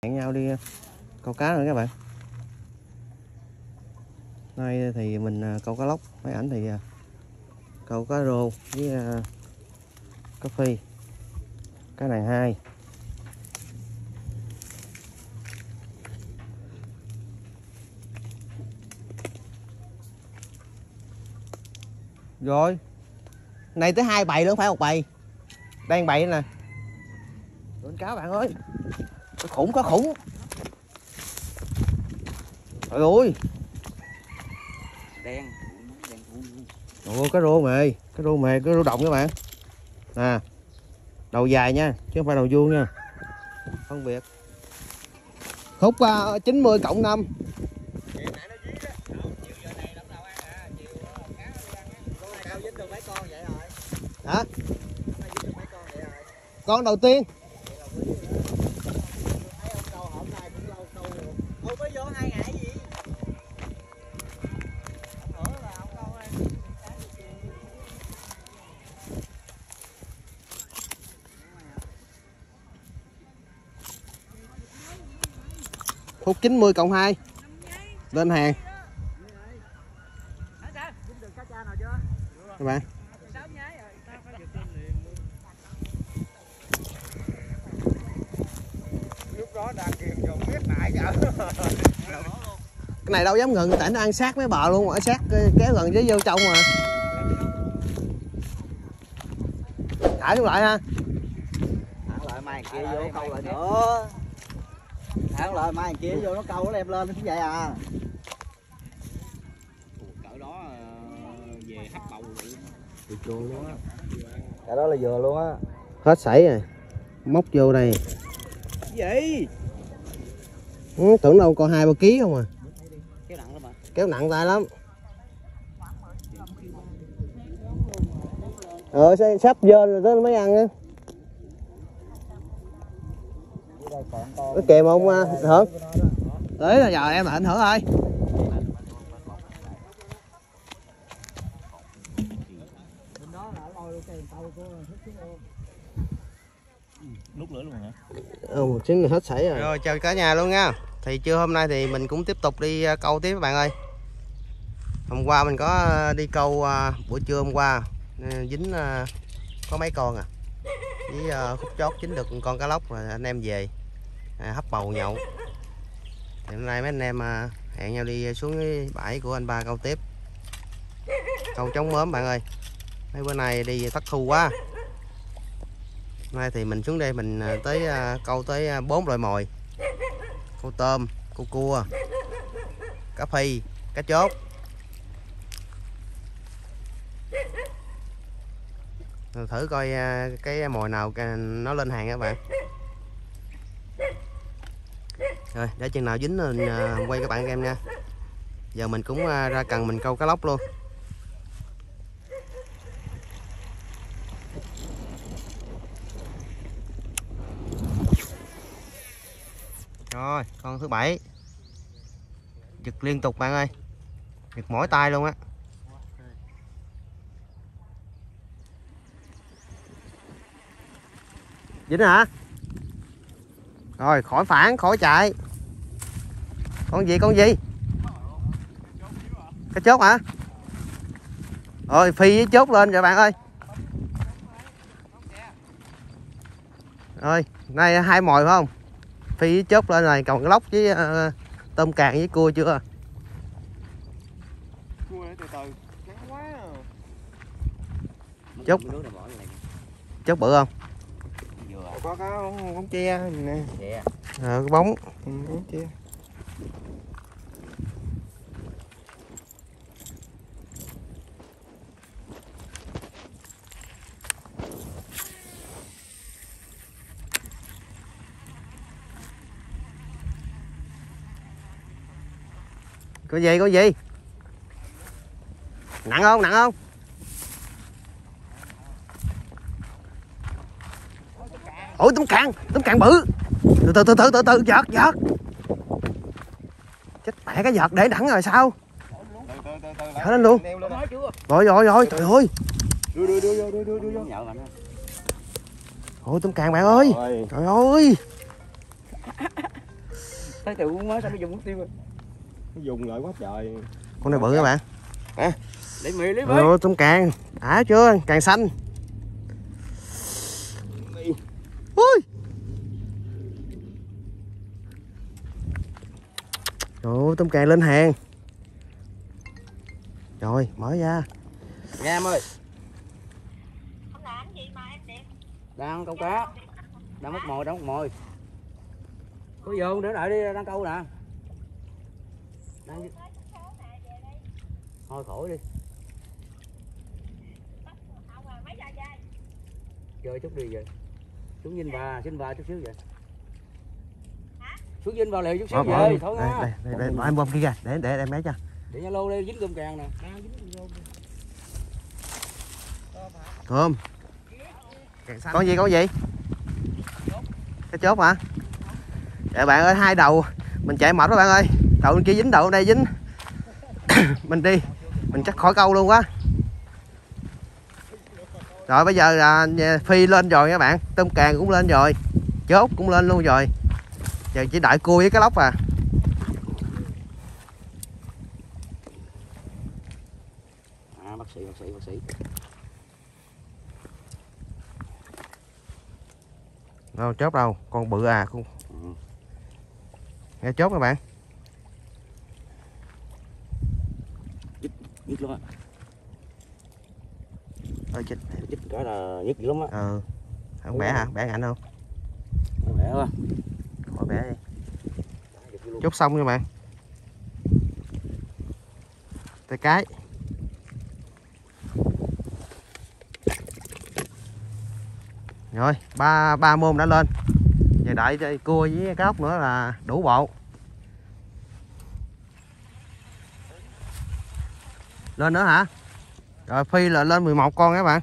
hẹn nhau đi câu cá nữa các bạn. Nay thì mình câu cá lóc, mấy ảnh thì câu cá rô với cá phi, cá nàng hai. Rồi này tới 2 bầy nữa, không phải 1 bầy. Đang bầy nè. Lên cá bạn ơi. Có khủng. Trời ơi. Đen. Ồ, cá rô mề, cá rô đồng các bạn. Nè. Đầu dài nha, chứ không phải đầu vuông nha. Phân biệt. Khúc 90 cộng 5. Hả? Con đầu tiên. Khúc 90 cộng 2. Lên hàng. Các bạn. Lúc đó đang kìm dồn biết lại giờ. Cái này đâu dám ngừng, tại nó ăn sát mấy bờ luôn, ở sát kéo gần với vô trong mà. Thả xuống lại ha. Thẳng lại mai kia vô câu lại nữa. Thẳng lại mai kia vô nó câu nó đem lên như vậy à. Cỡ đó về hấp bầu luôn á. Cái đó là vừa luôn á. Hết sảy rồi. Móc vô đây. Gì? Tưởng đâu còn 2-3 kg không à. Kéo nặng lắm mà. Kéo nặng tay lắm. Sắp vô rồi tới mới ăn á. Có kèm không Hưởng? Tới là giờ em là anh Hưởng ơi. Nút lửa luôn hả? Một xíu hết sảy rồi. Rồi chào cả nhà luôn nha. Thì trưa hôm nay thì mình cũng tiếp tục đi câu tiếp các bạn ơi. Hôm qua mình có đi câu buổi trưa hôm qua dính có mấy con à. Với khúc chót dính được con cá lóc rồi anh em về hấp bầu nhậu. Thì hôm nay mấy anh em hẹn nhau đi xuống cái bãi của anh Ba câu tiếp. Câu trống mớm bạn ơi. Mấy bữa nay đi thất thu quá. Hôm nay thì mình xuống đây mình tới câu tới 4 loại mồi. Câu tôm, câu cua, cá phi, cá chốt. Rồi thử coi cái mồi nào nó lên hàng các bạn. Rồi để chừng nào dính mình quay các bạn em nha. Giờ mình cũng ra cần mình câu cá lóc luôn. Rồi con thứ 7. Giật liên tục bạn ơi. Giật mỏi tay luôn á. Dính hả? Rồi khỏi phản, khỏi chạy. Con gì? Cá chốt hả? Rồi phi với chốt lên rồi bạn ơi. Rồi nay 2 mồi phải không? Phi với chốt lên rồi, còn lóc với tôm càng với cua chưa? Cua từ từ, ngắn quá à. Chốt bự không? Có cá bóng tre nè. Cái bóng. Bóng tre. Có gì? Nặng không? Ôi tôm càng bự. Từ giật. Chết mẹ cái giật để đẳng rồi sao? Giật lên luôn. Rồi trời ơi. Đưa. Ôi tôm càng bạn ơi. Trời ơi. thấy từ mới sao nó dùng mất tiêu rồi. Nó dùng lại quá trời. Con này bự các bạn. Lấy mì lấy mì. Tôm càng chưa, càng xanh. Ui. Trời ơi, tôm càng lên hàng. Rồi, mở ra. Nghe em ơi. Đang câu cá. Đang móc mồi, đang móc mồi. Có vô để lại đi, đang câu nè. Đang... Thôi khỏi đi. Chơi chút đi vậy. Xuống Vinh và chút xíu vậy. Xuống Vinh vào liền chút xíu vậy. Thôi nha. Đây, em bơm kia kìa, để em bé cho. Để nha lô đây dính cơm càng nè. Cơm. Con gì? Cái chốt hả? Dạ bạn ơi, hai đầu mình chạy mệt đó bạn ơi. Đầu bên kia dính, đầu bên đây dính. Mình đi, mình chắc khỏi câu luôn quá. Rồi bây giờ là phi lên rồi các bạn, tôm càng cũng lên rồi, chốt cũng lên luôn rồi. Giờ chỉ đợi cua với cái lóc à. Bác sĩ. Đâu chốt đâu, con bự à con. Nghe chốt các bạn. Nhức luôn á. Ơi chích Cái là nhức dữ lắm á. Không bẻ hả? Bẻ ngạnh không? Không bẻ quá. Khỏi bẻ đi. Chốt xong nha bạn. Tay cái. Rồi, ba môn đã lên. Giờ đợi cua với cá ốc nữa là đủ bộ. Lên nữa hả? Rồi phi là lên 11 con các bạn.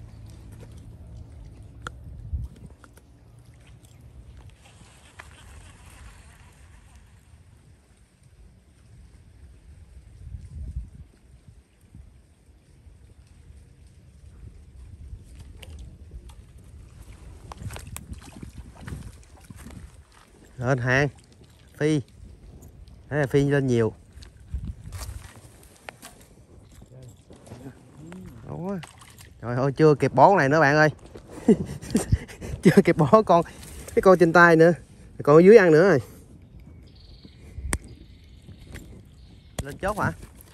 Lên hàng phi. Thế là phi lên nhiều. Ủa. Trời ơi, chưa kịp bó này nữa bạn ơi. Chưa kịp bó cái con trên tay nữa, còn ở dưới ăn nữa rồi. Lên chốt hả?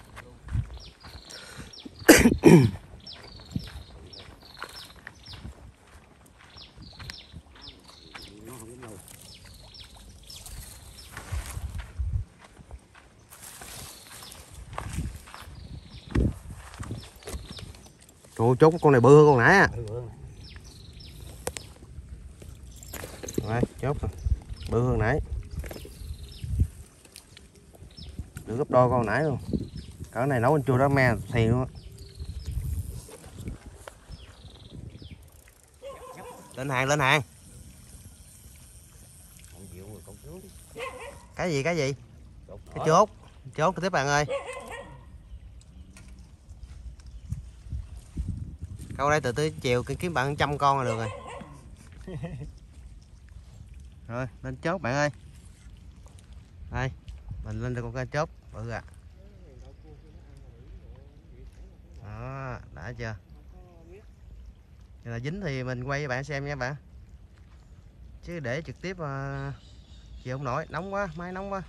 Trời ơi, chốt con này bự hơn con nãy à. Rồi, chốt rồi. Bự hơn nãy. Được gấp đôi con nãy luôn. Cỡ này nấu anh chua đó me thì luôn á. Lên hàng. Cái gì? Cái chốt tiếp bạn ơi. Câu đây từ tới chiều kiếm bạn 100 con là được rồi. Rồi lên chốt bạn ơi. Đây mình lên được con cá chốt bự à. Đó, đã chưa? Giờ là dính thì mình quay cho bạn xem nha bạn. Chứ để trực tiếp chịu không nổi, nóng quá, máy nóng quá.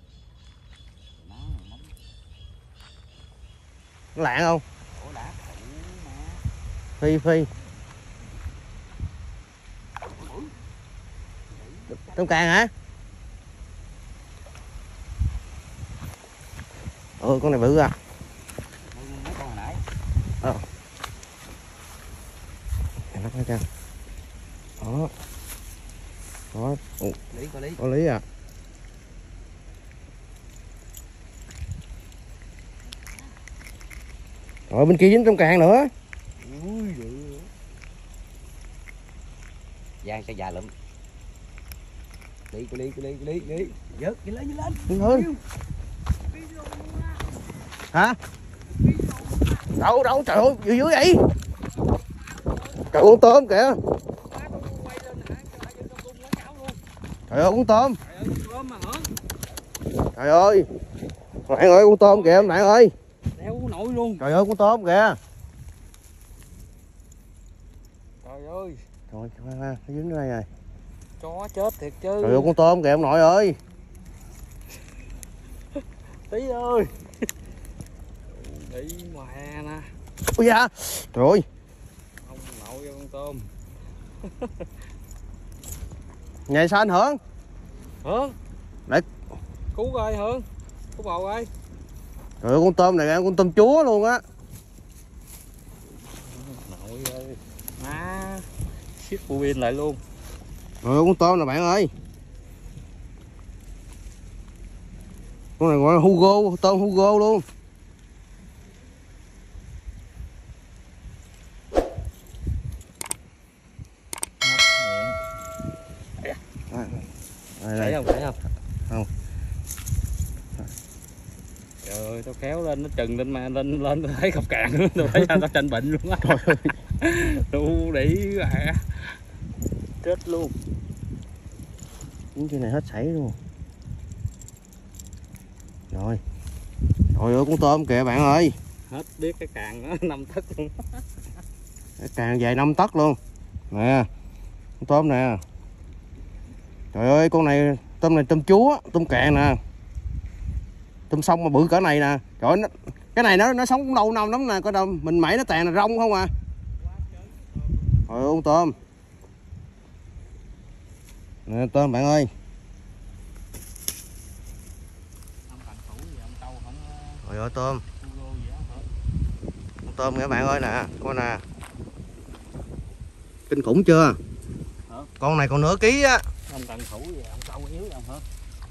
Lạng không? Phi. Tôm càng hả? Con này bự à. Nó coi chăng. Đó. Có lý à. Rồi bên kia dính tôm càng nữa. Giang sẽ già lụm. Đi. Vớt lên. Hơn. Hả? Đâu trời ơi, dưới vậy. Trời con tôm kìa. Trời ơi con tôm. Trời ơi, bạn ơi, con tôm kìa bạn ơi. Đéo nổi luôn. Trời ơi, con tôm kìa. Trời ơi. Trời ơi, nó dính đây rồi. Chó chết thiệt chứ. Trời ơi, con tôm kìa ông nội ơi. Tí ơi. Đi mẹ nè. Ui da. Trời ơi. Ông nội cho con tôm. Nhảy sao anh Hưởng? Hưởng. Đấy. Cứu coi Hưởng. Cứu bầu coi. Trời ơi, con tôm này con tôm chúa luôn á. Nội ơi. Má. Siết bu pin lại luôn. Trời ơi, con tôm nè bạn ơi. Con này gọi là Hugo, tôm Hugo luôn. Thấy không? Thấy không? Không. Trời ơi, tao kéo lên nó chừng lên mà lên tao thấy cọc cạn luôn, tao thấy sao tao tranh bệnh luôn á. Trời ơi. Đu đĩ à. Chết luôn. Cái này hết sảy luôn. Rồi. Trời ơi, con tôm kìa bạn ơi. Hết biết cái càng nó 5 tấc luôn. Cái càng dài 5 tấc luôn. Nè. Con tôm nè. Trời ơi, con này tôm chúa, tôm càng nè. Tôm sông mà bự cỡ này nè. Trời ơi, cái này nó sống cũng lâu năm lắm nè, coi đâu mình mẩy nó tàn là rong không à. Trời ơi, con tôm. Nè tôm bạn ơi. Trời ơi tôm. Con tôm nha bạn ơi nè, coi nè. Kinh khủng chưa? Hả? Con này còn nửa ký á. Ông cần thủ gì, ông câu yếu vậy ông hả?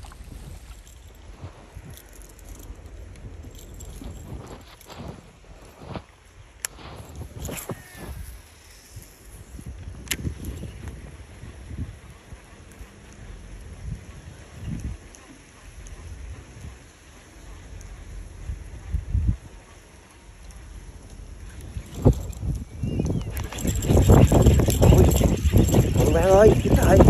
Ôi bạn ơi, chết rồi.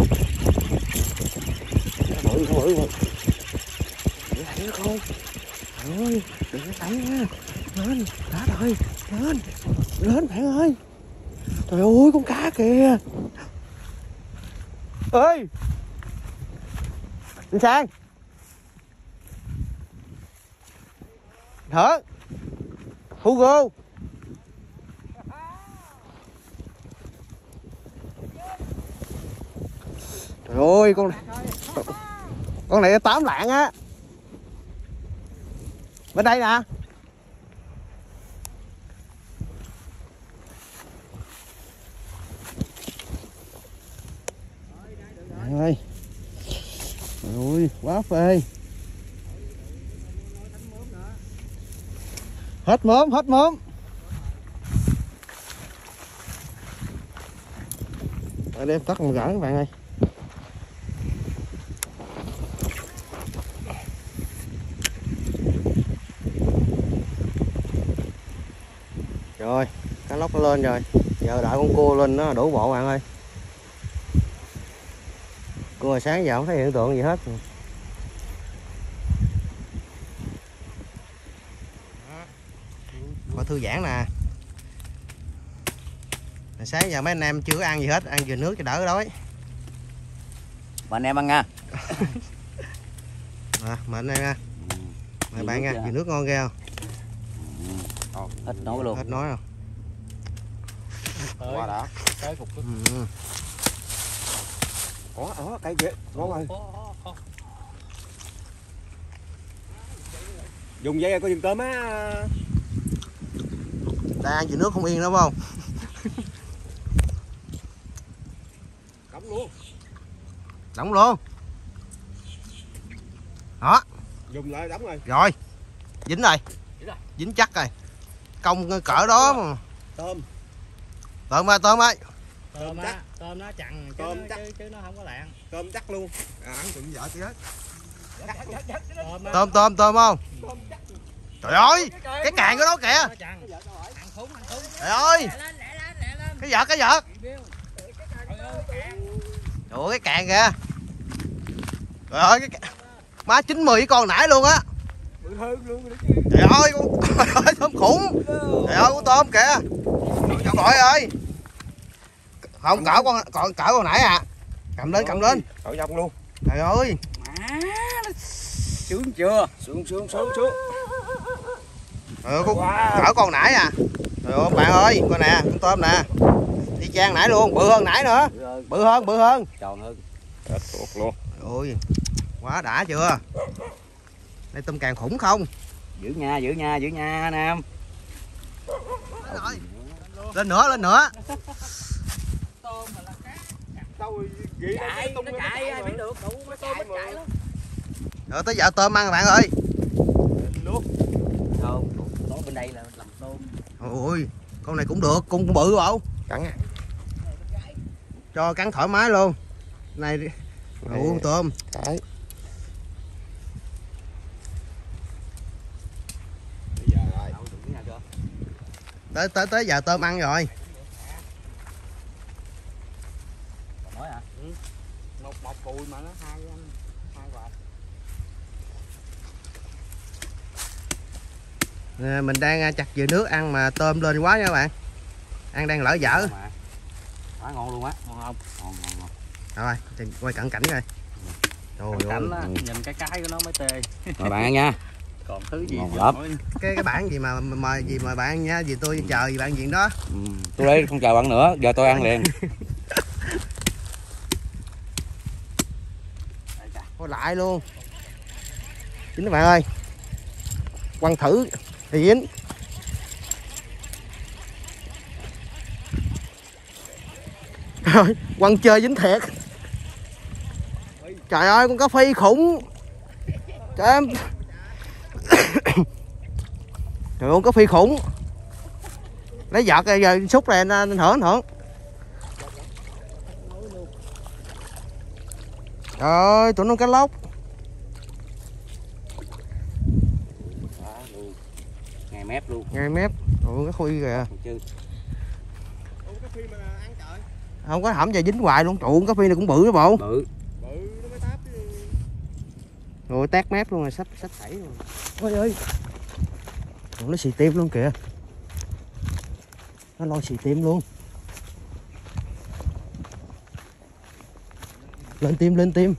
Ôi. Để thảy nó con. Trời ơi, đừng có thảy nha. Lên, đã rồi, lên. Lên bạn ơi. Trời ơi, con cá kìa. Ơi. Anh Sang. Thở. Hugo. Trời ơi, con này 8 lạng á. Bên đây nè. Trời ơi. Trời ơi, quá phê. Hết mớm, hết mớm. Ở đây em tắt một gỡ các bạn ơi. Rồi, cá lóc nó lên rồi. Giờ đợi con cua lên nó đổ bộ bạn ơi. Cua hồi sáng giờ không thấy hiện tượng gì hết. Có thư giãn nè. Sáng giờ mấy anh em chưa có ăn gì hết, ăn vừa nước cho đỡ đói. Mà anh em ăn nha. Mời anh em nha. Mời bạn nha, vừa nước ngon ghê không? Hết nói luôn. Hết nói không? Qua đã. Tới cục. Có cây kìa, ngon rồi. Dùng dây có dừng tôm á. Đang ăn vừa nước không yên đúng không? Đóng luôn. Đóng luôn. Đó. Dùng lại đóng rồi. Rồi. Dính rồi. Dính chắc rồi. Công cỡ đó mà. Tôm. Tôm ơi, tôm ơi. Tôm nó chặn chứ nó không có lạng. Tôm chắc luôn. Ăn chừng vợ chị hết. Tôm không? Trời ơi, cái càng của nó kìa. Trời ơi. Cái vợt. Trời ơi, cái càng kìa. Trời ơi, Má 90 con nãy luôn á. Bự hơn luôn rồi. Trời ơi, trời ơi tôm khủng. Trời ơi con tôm kìa. Trời ơi. Không cỡ con nãy à. Cầm lên, cầm lên. Cỡ dông luôn. Trời ơi. Má sướng chưa? Xuống. Cỡ con nãy à. Trời ơi bạn ơi, coi nè, con tôm nè. Y chang nãy luôn, bự hơn nãy nữa. Bự hơn. Tròn hơn. Chết tuột luôn. Ôi, quá đã chưa? Đây tôm càng khủng không? Giữ nha Nam. Lên nữa. Chạy, nó chạy ai biết được, đủ mấy tôm nó chạy lắm. Rồi tới giờ tôm ăn rồi bạn ơi. Không, nó bên đây là làm tôm. Ôi, con này cũng được, cũng bự không? Cắn à. Cho cắn thoải mái luôn. Này con tôm. Cái. Tới giờ tôm ăn rồi. Nói hả? Một cùi mà nó hai quả. Mình đang chặt dừa nước ăn mà tôm lên quá nha các bạn. Ăn đang lỡ dở. Quá ngon luôn á, ngon không? Ngon. Rồi, quay cận cảnh coi. Trời ơi. Nhìn cái của nó mới tê. Mời bạn ăn nha. Còn thứ gì Ngon lắm. Cái bạn gì mà mời bạn ăn nha, vì tôi chờ gì bạn chuyện đó. Tôi đây không chờ bạn nữa, giờ tôi ăn liền. Thôi lại luôn. Chính các bạn ơi. Quăng thử thì dính. Rồi, quăng chơi dính thiệt. Trời ơi con cá phi khủng. Trời em. Trời ơi cá phi khủng. Lấy giọt rồi giờ xúc này anh hưởng. Trời ơi tụi nó cá lóc. Ngay mép luôn. Ngay mép. Ủa cá khuy kìa. Không có hẩm giờ dính hoài luôn. Trụ cá phi này cũng bự đó bộ. Bự. Nó mới táp chứ. Rồi tát mép luôn rồi, sắp thảy luôn. Ôi ơi. Nó xì tim luôn kìa. Nó lôi xì tim luôn. Lên tim.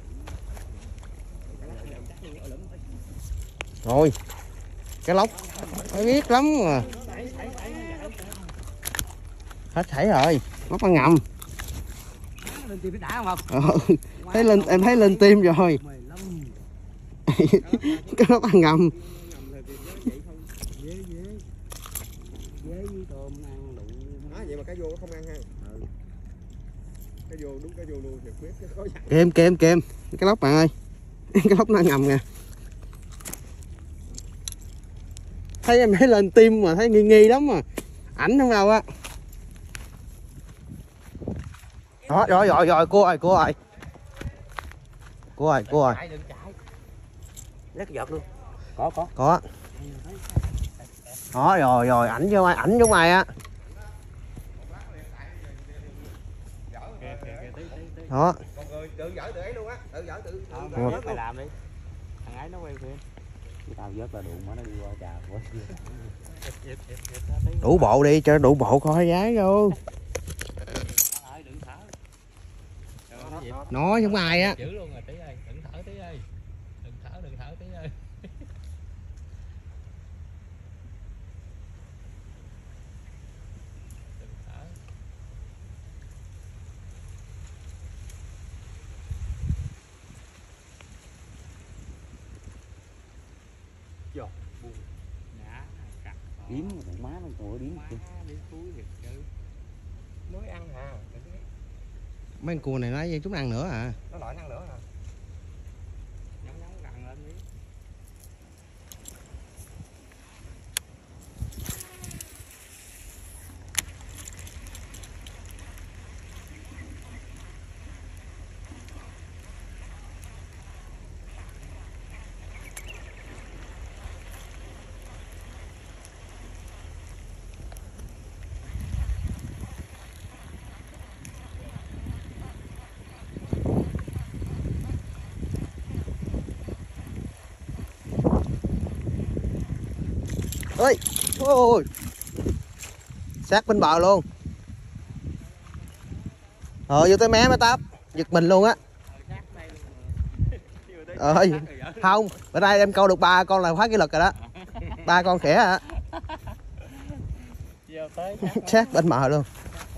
Rồi. Cái lóc nó biết lắm mà. Hết thảy rồi, lóc ăn ngầm. Lên tim đã không? Em thấy lên tim rồi. Cái lóc ăn ngầm. Vậy mà cá vô nó không ăn ha. Cá vô đúng cá vô luôn thiệt biết có Kem cái lóc bạn ơi. Cái lóc nó ngầm nè. Thấy em thấy lên tim mà thấy nghi lắm mà. Ảnh không đâu á. Đó, rồi cua rồi. Rất giọt luôn. Có. Đó rồi ảnh vô mày á. Đó. tự vợ tự ấy luôn á, tự vợ tự Vớt mày làm đi. Thằng ấy nó quay phim. Tao vớt là đụng mà nó đi qua chào quá. Đủ bộ đi cho đủ bộ coi gái vô. Nói không ai á. Giữ luôn rồi tí ơi, đừng thở tí ơi. Đừng thở tí ơi. Điếm con má nó ngồi điếm kìa. mới ăn hả? Mấy con cua này nói với chúng ăn nữa à. Nó lại ăn nữa hả? Nhóng gần lên đi. ơi, ôi, sát bên bờ luôn. Vô tới mé mới táp, giật mình luôn á. Ơi, không, bữa nay em câu được 3 con là phá kỷ lục rồi đó. 3 con khỉa hả? Sát bên bờ luôn.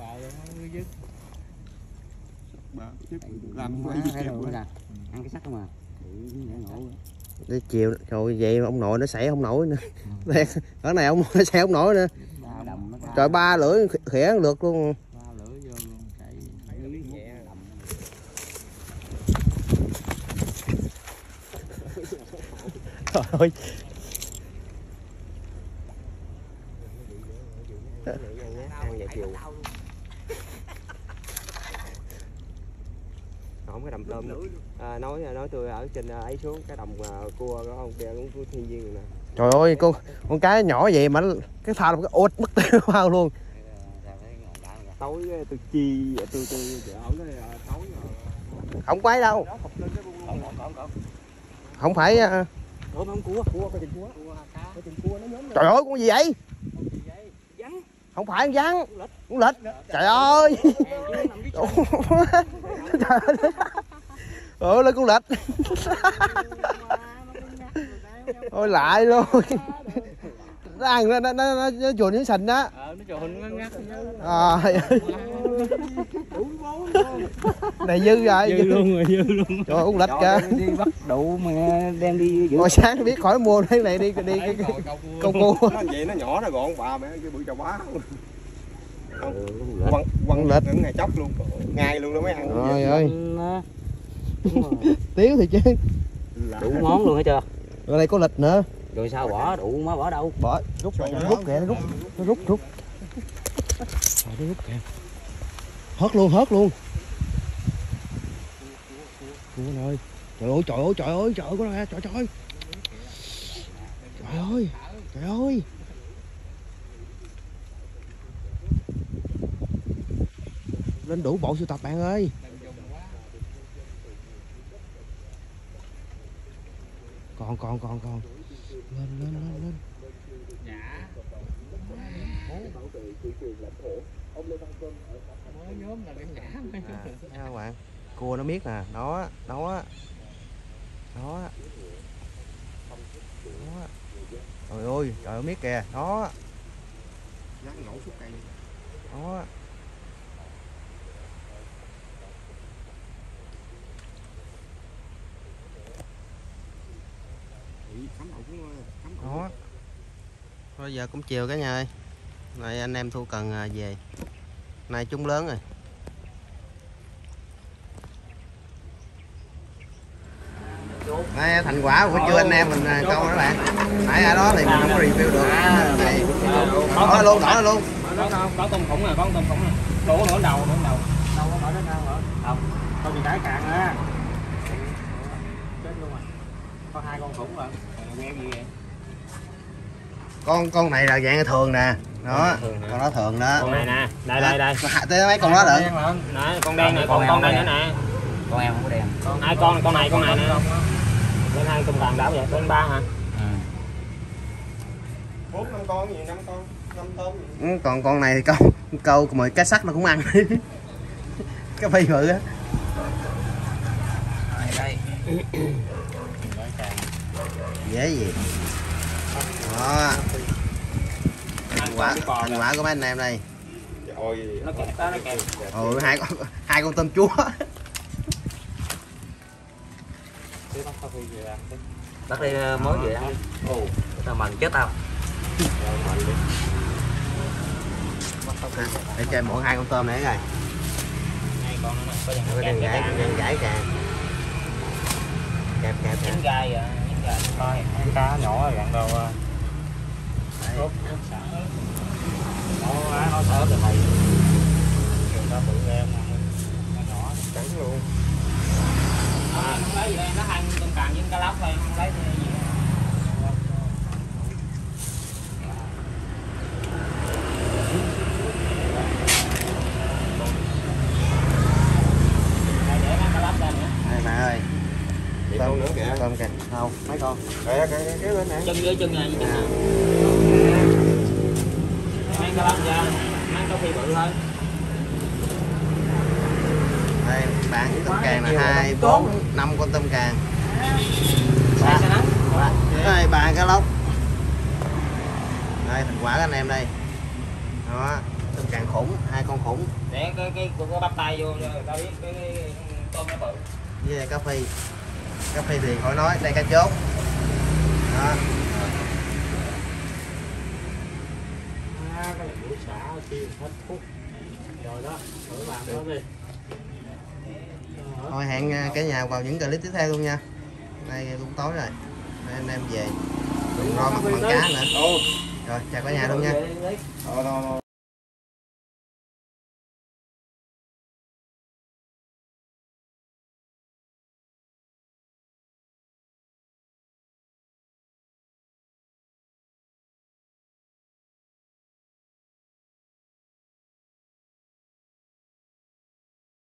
Làm ăn cái sắt không à. Đi chiều rồi vậy ông nội nó xảy không nổi nữa. Ở này ông nó xảy không nổi nữa. Trời 3 lưỡi khỉa lượt luôn. Trời ơi. Không cái đầm tôm nói tôi ở trên ấy xuống cái đầm cua có ông kia cũng thiên nhiên rồi nè. Trời ơi con cái nhỏ vậy mà cái pha một cái ốt mất tiêu phao luôn. Tối tôi chi tôi ở cái tối không quay đâu. Không phải không cua có chừng cua nó nhóm. Trời ơi con gì vậy? Không phải con vắn, con lịch. Trời ơi. Trời ơi lên con lịch. Ôi lại luôn. Nó ăn nó chuồn những sình á. Nó chuồn ngắt. Này dư rồi. Dư luôn. Trời ơi con lịch kìa. Đi bắt đủ mà đem đi giữ. Hồi sáng biết khỏi mua cái này đi câu cua. Vậy nó nhỏ nó gọn bà mẹ cái bự chà bá. Quăng lịch ngày chóc luôn, ngày luôn đó mấy ăn. Trời ơi. Tiếu thì chứ. Đủ món luôn hết chưa? Rồi đây có lịch nữa. Rồi sao bỏ đủ má bỏ đâu? Bỏ rút kìa, nó rút. Rồi nó rút kìa. Hớt luôn. Cua rồi. Trời ơi có ra trời. Trời ơi. Lên đủ bộ sưu tập bạn ơi. Còn. Lên. Các bạn, cua nó biết nè, đó. Trời ơi, trời biết kìa, đó. Đó. Đó. Bây giờ cũng chiều cả nhà ơi. Này anh em thu cần về. Này chúng lớn rồi. Đây thành quả của trưa anh em mình câu đó bạn. Nãy ở đó thì mình không có review được. Này đỏ luôn. Có tôm khủng rồi, có tôm khủng rồi. Đổ nửa đầu. Đâu có nổi đến đâu hả? Không. Con gì cái cạn á. Chết luôn rồi. Có 2 con khủng rồi. Quen gì vậy? Con này là dạng thường nè. Đó, con đó thường đó. Con này nè. Đây. Tới mấy con đó được. Nè, con đen này, con đây nữa nè. Con em không có đen. Hai con này nè. Lên 2 cùng đàn đảo vậy, lên 3 hả? 4-5 con gì, 5 con, 5 tôm gì. Còn con này thì câu mười cái sắt nó cũng ăn. Cái phi bự á. Đây. Dễ gì. Đó. Thành quả của mấy anh em đây. Nó kẹp đó, nó kẹp. Hai con tôm chúa. Bắt đi mối gì ăn đi. Tao mần chết tao. Để cho em mỗi 2 con tôm này rồi. 2 con nữa nè, có đừng gãy kìa. Kẹp những gai coi cá nhỏ rồi gặn đâu. Nó sợ từ mày. Nó bự em nó nhỏ trắng luôn. Không lấy gì đây, nó ăn tôm càng với cá lóc thôi, không lấy gì. Đây mẹ ơi. Tôm nữa kìa. Tôm kìa. Không, mấy con. Cái bên này. Chân với chân này với chân này. thôi. Đây bạn với tôm càng là 2, 4, 5 con tôm càng. Đây ba cá lóc. Đây thành quả các anh em đây. Đó, tôm càng khủng, 2 con khủng. Để cái bắp tay vô tao biết cái tôm nó bự. Với đây cá phi. Cá phi thì khỏi nói, đây cá chốt. Đó. Cái này buổi xả tiêu hết phút. Rồi đó, thử làm đó đi. Thôi hẹn cả nhà vào những clip tiếp theo luôn nha. Đây cũng tối rồi. Đây anh em về. Đừng ro mặt bằng cá nữa. Rồi chào cả nhà luôn nha.